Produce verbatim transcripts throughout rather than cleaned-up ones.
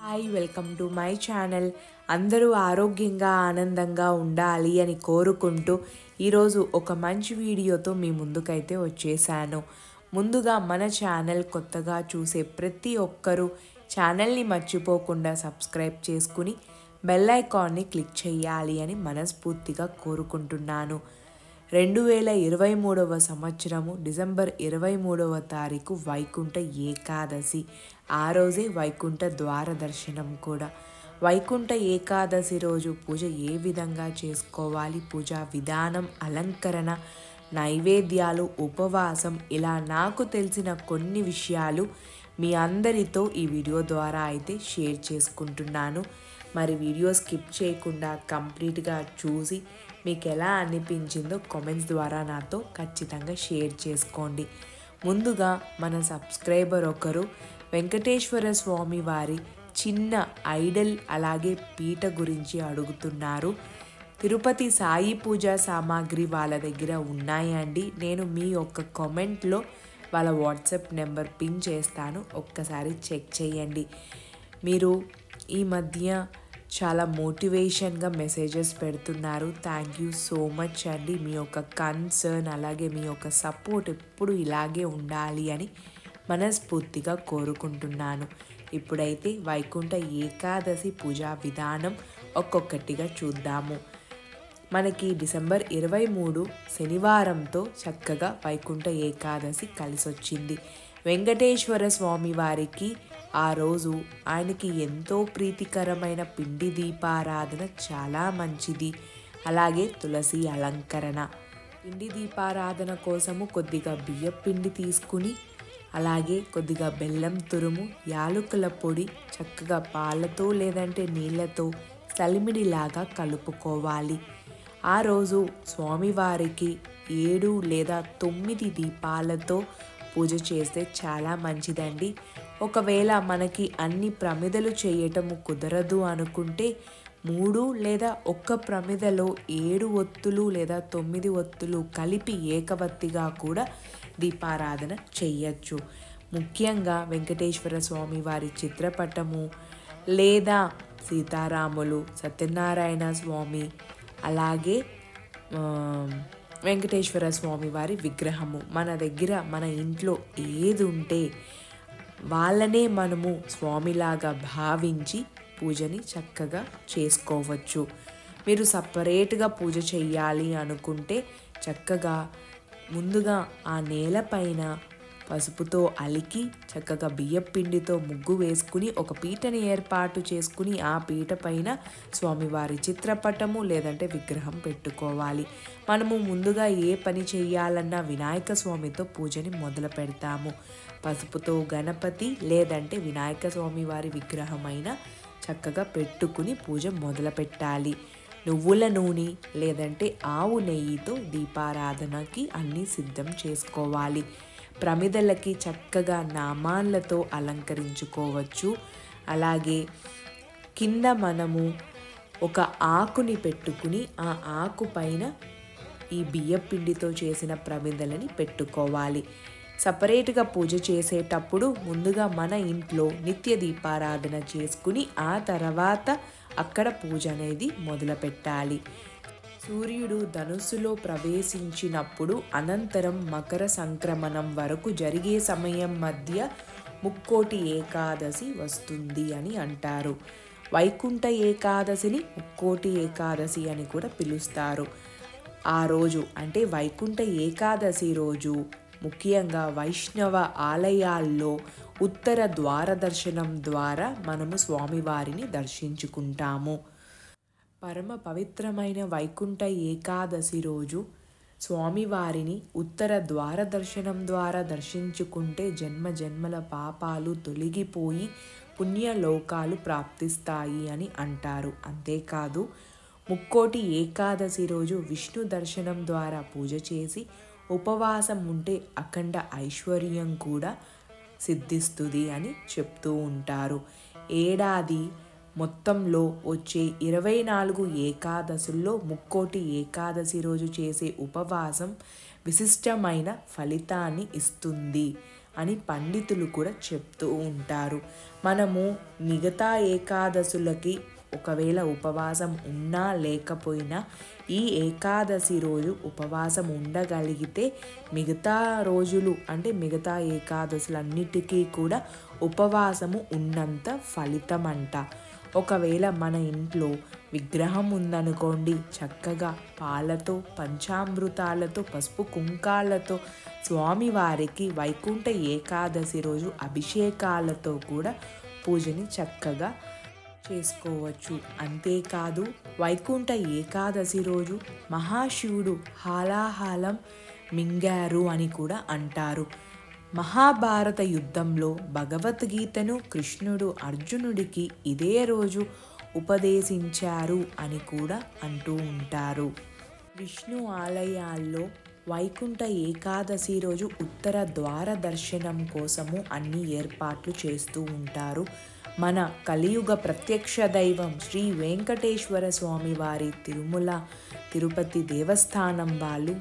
Hi welcome to my channel. అందరూ ఆరోగ్యంగా ఆనందంగా ఉండాలి అని కోరుకుంటూ ఈరోజు ఒక మంచి వీడియోతో మీ ముందుకైతే వచ్చేసాను. ముందుగా మన ఛానల్ కొత్తగా చూసే ప్రతి ఒక్కరూ ఛానల్ని మర్చిపోకుండా సబ్స్క్రైబ్ చేసుకుని బెల్ ఐకాన్ని క్లిక్ చేయాలి అని మనస్ఫూర్తిగా కోరుకుంటున్నాను. రెండు వేల ఇరవై మూడవ సంవత్సరము డిసెంబర్ ఇరవై మూడవ తారీఖు వైకుంఠ ఏకాదశి. ఆ రోజే వైకుంఠ ద్వార దర్శనం కూడా. వైకుంఠ ఏకాదశి రోజు పూజ ఏ విధంగా చేసుకోవాలి, పూజా విధానం, అలంకరణ, నైవేద్యాలు, ఉపవాసం, ఇలా నాకు తెలిసిన కొన్ని విషయాలు మీ అందరితో ఈ వీడియో ద్వారా అయితే షేర్ చేసుకుంటున్నాను. మరి వీడియో స్కిప్ చేయకుండా కంప్లీట్గా చూసి మీకు ఎలా అనిపించిందో కామెంట్స్ ద్వారా నాతో ఖచ్చితంగా షేర్ చేసుకోండి. ముందుగా మన సబ్స్క్రైబర్ ఒకరు వెంకటేశ్వర స్వామి వారి చిన్న ఐడల్ అలాగే పీట గురించి అడుగుతున్నారు. తిరుపతి సాయి పూజా సామాగ్రి వాళ్ళ దగ్గర ఉన్నాయండి. నేను మీ యొక్క కామెంట్లో వాళ్ళ వాట్సాప్ నెంబర్ పిన్ చేస్తాను, ఒక్కసారి చెక్ చేయండి. మీరు ఈ మధ్య చాలా మోటివేషన్గా మెసేజెస్ పెడుతున్నారు. థ్యాంక్ యూ సో మచ్ అండి. మీ యొక్క కన్సర్న్ అలాగే మీ యొక్క సపోర్ట్ ఎప్పుడు ఇలాగే ఉండాలి అని మనస్ఫూర్తిగా కోరుకుంటున్నాను. ఇప్పుడైతే వైకుంఠ ఏకాదశి పూజా విధానం ఒక్కొక్కటిగా చూద్దాము. మనకి డిసెంబర్ ఇరవై మూడు శనివారంతో చక్కగా వైకుంఠ ఏకాదశి కలిసొచ్చింది. వెంకటేశ్వర స్వామి వారికి ఆ రోజు ఆయనకి ఎంతో ప్రీతికరమైన పిండి దీపారాధన చాలా మంచిది. అలాగే తులసి అలంకరణ. పిండి దీపారాధన కోసము కొద్దిగా బియ్యం పిండి తీసుకుని అలాగే కొద్దిగా బెల్లం తురుము, యాలకుల పొడి చక్కగా పాలతో లేదంటే నీళ్ళతో సలిమిడిలాగా కలుపుకోవాలి. ఆ రోజు స్వామివారికి ఏడు లేదా తొమ్మిది దీపాలతో పూజ చేస్తే చాలా మంచిదండి. ఒకవేళ మనకి అన్ని ప్రమిదలు చేయటము కుదరదు అనుకుంటే మూడు లేదా ఒక్క ప్రమిదలో ఏడు ఒత్తులు లేదా తొమ్మిది ఒత్తులు కలిపి ఏకవత్తిగా కూడా దీపారాధన చెయ్యొచ్చు. ముఖ్యంగా వెంకటేశ్వర స్వామి వారి చిత్రపటము లేదా సీతారాములు, సత్యనారాయణ స్వామి, అలాగే వెంకటేశ్వర స్వామి వారి విగ్రహము మన దగ్గర మన ఇంట్లో ఏది ఉంటే వాళ్ళనే మనము స్వామిలాగా భావించి పూజని చక్కగా చేసుకోవచ్చు. మీరు సపరేట్గా పూజ చేయాలి అనుకుంటే చక్కగా ముందుగా ఆ నేలపైన పసుపుతో అలికి చక్కగా బియ్యపిండితో ముగ్గు వేసుకుని ఒక పీటని ఏర్పాటు చేసుకుని ఆ పీట పైన స్వామివారి చిత్రపటము లేదంటే విగ్రహం పెట్టుకోవాలి. మనము ముందుగా ఏ పని చేయాలన్నా వినాయక స్వామితో పూజని మొదలు పెడతాము. పసుపుతో గణపతి లేదంటే వినాయక స్వామి వారి విగ్రహమైన చక్కగా పెట్టుకుని పూజ మొదలు పెట్టాలి. నువ్వుల నూనె లేదంటే ఆవు నెయ్యితో దీపారాధనకి అన్నీ సిద్ధం చేసుకోవాలి. ప్రమిదలకి చక్కగా నామాన్లతో అలంకరించుకోవచ్చు. అలాగే కింద మనము ఒక ఆకుని పెట్టుకుని ఆ ఆకు పైన ఈ బియ్యపిండితో చేసిన ప్రమిదలని పెట్టుకోవాలి. సపరేట్గా పూజ చేసేటప్పుడు ముందుగా మన ఇంట్లో నిత్య దీపారాధన చేసుకుని ఆ తర్వాత అక్కడ పూజ అనేది మొదలు పెట్టాలి. సూర్యుడు ధనుస్సులో ప్రవేశించినప్పుడు అనంతరం మకర సంక్రమణం వరకు జరిగే సమయం మధ్య ముక్కోటి ఏకాదశి వస్తుంది అని అంటారు. వైకుంఠ ఏకాదశిని ముక్కోటి ఏకాదశి అని కూడా పిలుస్తారు. ఆ రోజు అంటే వైకుంఠ ఏకాదశి రోజు ముఖ్యంగా వైష్ణవ ఆలయాల్లో ఉత్తర ద్వార దర్శనం ద్వారా మనము స్వామివారిని దర్శించుకుంటాము. పరమ పవిత్రమైన వైకుంఠ ఏకాదశి రోజు స్వామివారిని ఉత్తర ద్వార దర్శనం ద్వారా దర్శించుకుంటే జన్మ జన్మల పాపాలు తొలగిపోయి పుణ్యలోకాలు ప్రాప్తిస్తాయి అని అంటారు. అంతేకాదు ముక్కోటి ఏకాదశి రోజు విష్ణు దర్శనం ద్వారా పూజ చేసి ఉపవాసం ఉంటే అఖండ ఐశ్వర్యం కూడా సిద్ధిస్తుంది అని చెప్తూ ఉంటారు. ఏడాది మొత్తంలో వచ్చే ఇరవై నాలుగు ఏకాదశుల్లో ముక్కోటి ఏకాదశి రోజు చేసే ఉపవాసం విశిష్టమైన ఫలితాన్ని ఇస్తుంది అని పండితులు కూడా చెప్తూ ఉంటారు. మనము మిగతా ఏకాదశులకి ఒకవేళ ఉపవాసం ఉన్నా లేకపోయినా ఈ ఏకాదశి రోజు ఉపవాసం ఉండగలిగితే మిగతా రోజులు అంటే మిగతా ఏకాదశులన్నిటికీ కూడా ఉపవాసము ఉన్నంత ఫలితం అంట. ఒకవేళ మన ఇంట్లో విగ్రహం ఉందనుకోండి, చక్కగా పాలతో పంచామృతాలతో పసుపు కుంకాలతో స్వామివారికి వైకుంఠ ఏకాదశి రోజు అభిషేకాలతో కూడా పూజని చక్కగా చేసుకోవచ్చు. అంతేకాదు వైకుంఠ ఏకాదశి రోజు మహాశివుడు హాలాహలం మింగారు అని కూడా అంటారు. మహాభారత యుద్ధంలో భగవద్గీతను కృష్ణుడు అర్జునుడికి ఇదే రోజు ఉపదేశించారు అని కూడా అంటూ ఉంటారు. విష్ణు ఆలయాల్లో వైకుంఠ ఏకాదశి రోజు ఉత్తర ద్వార దర్శనం కోసము అన్ని ఏర్పాట్లు చేస్తూ ఉంటారు. మన కలియుగ ప్రత్యక్ష దైవం శ్రీ వెంకటేశ్వర స్వామి వారి తిరుమల తిరుపతి దేవస్థానం వాళ్ళు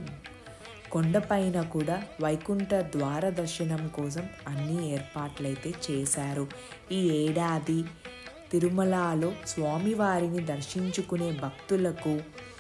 కొండపైన కూడా వైకుంఠ ద్వార దర్శనం కోసం అన్ని ఏర్పాట్లయితే చేశారు. ఈ ఏడాది తిరుమలలో స్వామివారిని దర్శించుకునే భక్తులకు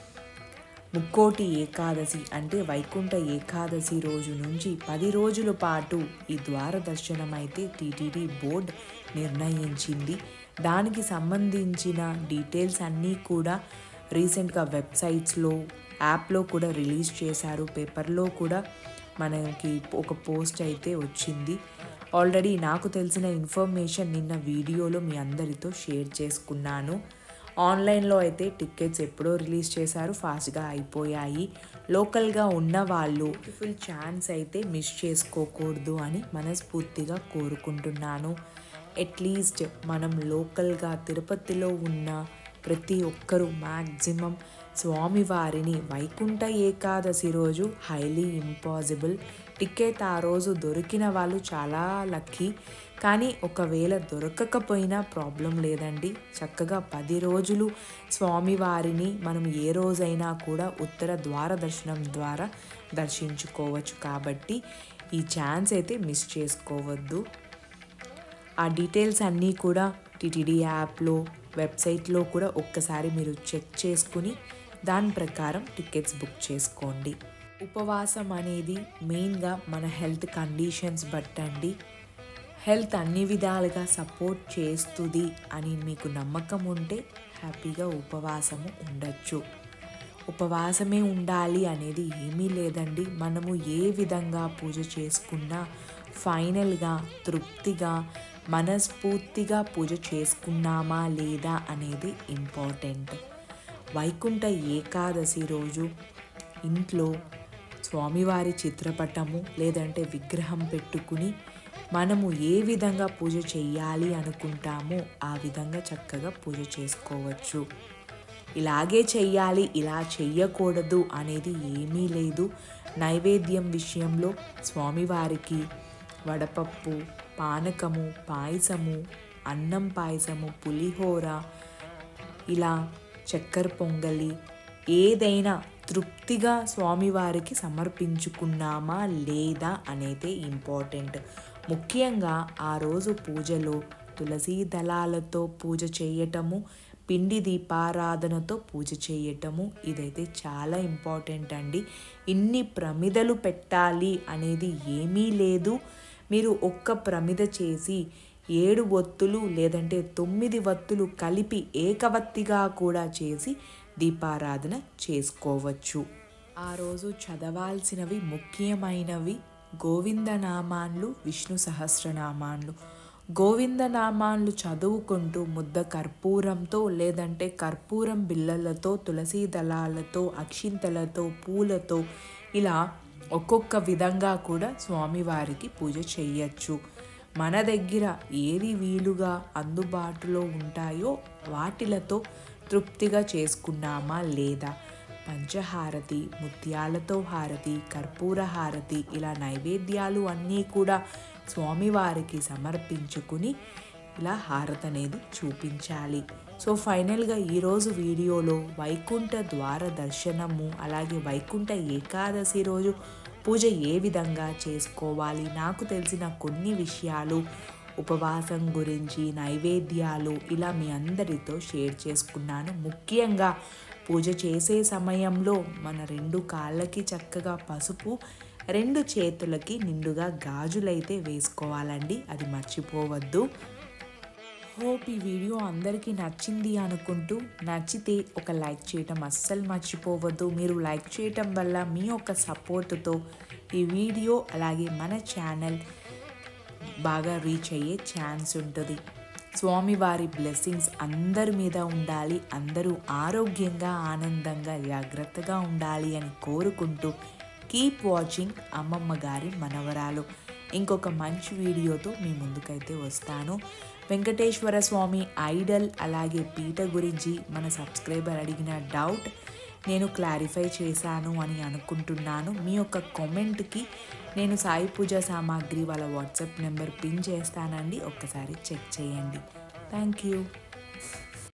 ముక్కోటి ఏకాదశి అంటే వైకుంఠ ఏకాదశి రోజు నుంచి పది రోజుల పాటు ఈ ద్వార దర్శనం అయితే టీటీడీ బోర్డ్ నిర్ణయించింది. దానికి సంబంధించిన డీటెయిల్స్ అన్నీ కూడా రీసెంట్గా వెబ్సైట్స్లో యాప్లో కూడా రిలీజ్ చేశారు. పేపర్లో కూడా మనకి ఒక పోస్ట్ అయితే వచ్చింది. ఆల్రెడీ నాకు తెలిసిన ఇన్ఫర్మేషన్ నిన్న వీడియోలో మీ అందరితో షేర్ చేసుకున్నాను. ఆన్లైన్లో అయితే టికెట్స్ ఎప్పుడో రిలీజ్ చేశారు, ఫాస్ట్గా అయిపోయాయి. లోకల్గా ఉన్న వాళ్ళు ఫుల్ ఛాన్స్ అయితే మిస్ చేసుకోకూడదు అని మనస్ఫూర్తిగా కోరుకుంటున్నాను. అట్లీస్ట్ మనం లోకల్గా తిరుపతిలో ఉన్న ప్రతి ఒక్కరూ మ్యాక్సిమం స్వామివారిని వైకుంఠ ఏకాదశి రోజు హైలీ ఇంపాసిబుల్ టికెట్ ఆ రోజు దొరికిన వాళ్ళు చాలా లక్కీ. కానీ ఒకవేళ దొరకకపోయినా ప్రాబ్లం లేదండి. చక్కగా పది రోజులు స్వామివారిని మనం ఏ రోజైనా కూడా ఉత్తర ద్వార దర్శనం ద్వారా దర్శించుకోవచ్చు. కాబట్టి ఈ ఛాన్స్ అయితే మిస్ చేసుకోవద్దు. ఆ డీటెయిల్స్ అన్నీ కూడా టీటీడీ యాప్లో వెబ్సైట్లో కూడా ఒక్కసారి మీరు చెక్ చేసుకుని దాని ప్రకారం టికెట్స్ బుక్ చేసుకోండి. ఉపవాసం అనేది మెయిన్గా మన హెల్త్ కండిషన్స్ బట్టండి. హెల్త్ అన్ని విధాలుగా సపోర్ట్ చేస్తుంది అని మీకు నమ్మకం ఉంటే హ్యాపీగా ఉపవాసము ఉండొచ్చు. ఉపవాసమే ఉండాలి అనేది ఏమీ లేదండి. మనము ఏ విధంగా పూజ చేసుకున్నా ఫైనల్గా తృప్తిగా మనస్ఫూర్తిగా పూజ చేసుకున్నామా లేదా అనేది ఇంపార్టెంట్. వైకుంఠ ఏకాదశి రోజు ఇంట్లో స్వామివారి చిత్రపటము లేదంటే విగ్రహం పెట్టుకుని మనము ఏ విధంగా పూజ చేయాలి అనుకుంటామో ఆ విధంగా చక్కగా పూజ చేసుకోవచ్చు. ఇలాగే చెయ్యాలి, ఇలా చెయ్యకూడదు అనేది ఏమీ లేదు. నైవేద్యం విషయంలో స్వామివారికి వడపప్పు, పానకము, పాయసము, అన్నం పాయసము, పులిహోర, ఇలా చక్కెర పొంగలి ఏదైనా తృప్తిగా స్వామివారికి సమర్పించుకున్నామా లేదా అనేది ఇంపార్టెంట్. ముఖ్యంగా ఆ రోజు పూజలో తులసి దళాలతో పూజ చేయటము, పిండి దీపారాధనతో పూజ చేయటము ఇదైతే చాలా ఇంపార్టెంట్ అండి. ఇన్ని ప్రమిదలు పెట్టాలి అనేది ఏమీ లేదు. మీరు ఒక్క ప్రమిద చేసి ఏడు ఒత్తులు లేదంటే తొమ్మిది వత్తులు కలిపి ఏకవత్తిగా కూడా చేసి దీపారాధన చేసుకోవచ్చు. ఆ రోజు చదవాల్సినవి ముఖ్యమైనవి గోవిందనామాన్లు, విష్ణు సహస్రనామాన్లు. గోవిందనామాన్లు చదువుకుంటూ ముద్ద కర్పూరంతో లేదంటే కర్పూరం బిళ్ళలతో, తులసి దళాలతో, అక్షింతలతో, పూలతో ఇలా ఒక్కొక్క విధంగా కూడా స్వామివారికి పూజ చెయ్యొచ్చు. మన దగ్గర ఏది వీలుగా అందుబాటులో ఉంటాయో వాటిలతో తృప్తిగా చేసుకున్నామా లేదా. పంచహారతి, ముత్యాలతో హారతి, కర్పూర హారతి ఇలా నైవేద్యాలు అన్నీ కూడా స్వామివారికి సమర్పించుకుని ఇలా హారతి అనేది చూపించాలి. సో ఫైనల్గా ఈరోజు వీడియోలో వైకుంఠ ద్వార దర్శనము అలాగే వైకుంఠ ఏకాదశి రోజు పూజ ఏ విధంగా చేసుకోవాలి, నాకు తెలిసిన కొన్ని విషయాలు, ఉపవాసం గురించి, నైవేద్యాలు ఇలా మీ అందరితో షేర్ చేసుకున్నాను. ముఖ్యంగా పూజ చేసే సమయంలో మన రెండు కాళ్ళకి చక్కగా పసుపు, రెండు చేతులకి నిండుగా గాజులైతే వేసుకోవాలండి, అది మర్చిపోవద్దు. హోప్ ఈ వీడియో అందరికీ నచ్చింది అనుకుంటూ, నచ్చితే ఒక లైక్ చేయటం అస్సలు మర్చిపోవద్దు. మీరు లైక్ చేయటం వల్ల మీ యొక్క సపోర్టుతో ఈ వీడియో అలాగే మన ఛానల్ బాగా రీచ్ అయ్యే ఛాన్స్ ఉంటుంది. స్వామివారి బ్లెస్సింగ్స్ అందరి మీద ఉండాలి, అందరూ ఆరోగ్యంగా ఆనందంగా జాగ్రత్తగా ఉండాలి అని కోరుకుంటూ కీప్ వాచింగ్ అమ్మమ్మ గారి మనవరాలు. ఇంకొక మంచి వీడియోతో మీ ముందుకైతే వస్తాను. వెంకటేశ్వర స్వామి ఐడల్ అలాగే పీట గురించి మన సబ్స్క్రైబర్ అడిగిన డౌట్ నేను క్లారిఫై చేశాను అని అనుకుంటున్నాను. మీ యొక్క కామెంట్కి నేను సాయి పూజ సామాగ్రి వాళ్ళ వాట్సాప్ నెంబర్ పిన్ చేస్తానండి, ఒక్కసారి చెక్ చేయండి. Thank you.